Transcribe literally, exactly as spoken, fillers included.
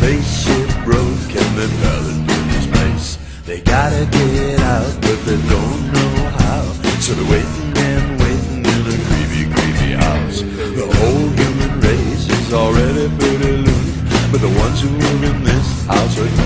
spaceship broke and they fell into space. They gotta get out, but they don't know how. So they're waiting and waiting in a creepy, creepy house. The whole human race is already pretty loose, but the ones who live in this house are